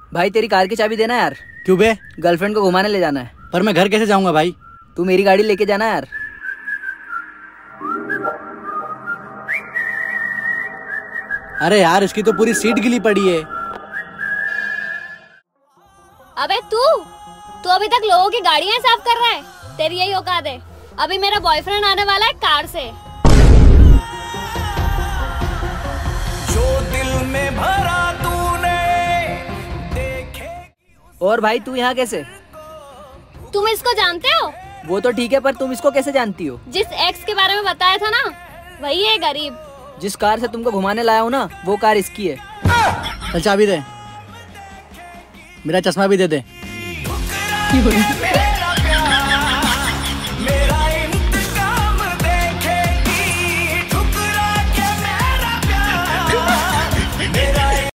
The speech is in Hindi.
भाई तेरी कार की चाबी देना यार। क्यों बे? गर्लफ्रेंड को घुमाने ले जाना है। पर मैं घर कैसे जाऊंगा भाई? तू मेरी गाड़ी लेके जाना यार। अरे यार इसकी तो पूरी सीट गिली पड़ी है। अबे तू अभी तक लोगों की गाड़ियां साफ कर रहा है? तेरी यही औकात है? अभी मेरा बॉयफ्रेंड आने वाला है कार से। जो दिल में भरा तूने देखे। और भाई तू यहाँ कैसे? तुम इसको जानते हो? वो तो ठीक है, पर तुम इसको कैसे जानती हो? जिस एक्स के बारे में बताया था ना, वही है गरीब। जिस कार से तुमको घुमाने लाया हूँ ना, वो कार इसकी है। चल चाबी दे, मेरा चश्मा भी दे दे।